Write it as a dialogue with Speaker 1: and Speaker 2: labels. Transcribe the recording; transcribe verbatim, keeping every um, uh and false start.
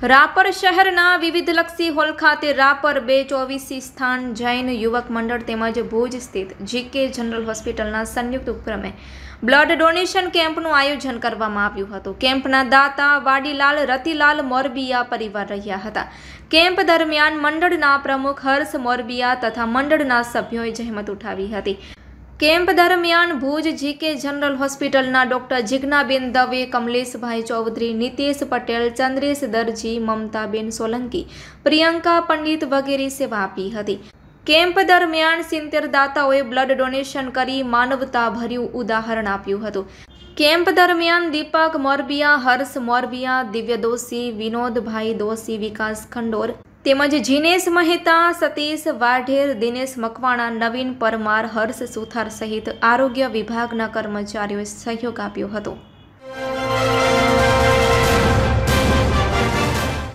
Speaker 1: રાપર શહેરના વિવિધલક્ષી હોલ ખાતે રાપર બે ચોવીસી સ્થાન જૈન યુવક મંડળ તેમજ ભુજ સ્થિત જીકે જનરલ હોસ્પિટલના સંયુક્ત ઉપક્રમે બ્લડ ડોનેશન કેમ્પનું આયોજન કરવામાં આવ્યું હતું। કેમ્પના દાતા વાડીલાલ રતિલાલ મોરબિયા પરિવાર રહ્યા હતા। કેમ્પ દરમિયાન મંડળના પ્રમુખ હર્ષ મોરબિયા તથા મંડળના સભ્યોએ જહેમત ઉઠાવી હતી। કેમ્પ દરમિયાન ભુજ જીકે જનરલ હોસ્પિટલના ડોક્ટર જિજ્ઞાબેન દવે, કમલેશભાઈ ચૌધરી, નીતેશ પટેલ, ચંદ્રેશ દરજી, મમતાબેન સોલંકી, પ્રિયંકા પંડિત વગેરે સેવા આપી હતી। કેમ્પ દરમિયાન સિત્તેર દાતાઓએ બ્લડ ડોનેશન કરી માનવતાભર્યું ઉદાહરણ આપ્યું હતું। કેમ્પ દરમિયાન દીપક મોરબિયા, હર્ષ મોરબિયા, દિવ્ય દોશી, વિનોદભાઈ દોશી, વિકાસ ખંડોર તેમજ જીનેશ મહેતા, સતીશ વાઢેર, દિનેશ મકવાણા, નવીન પરમાર, હર્ષ સુથાર સહિત આરોગ્ય વિભાગના કર્મચારીઓએ સહયોગ આપ્યો હતો।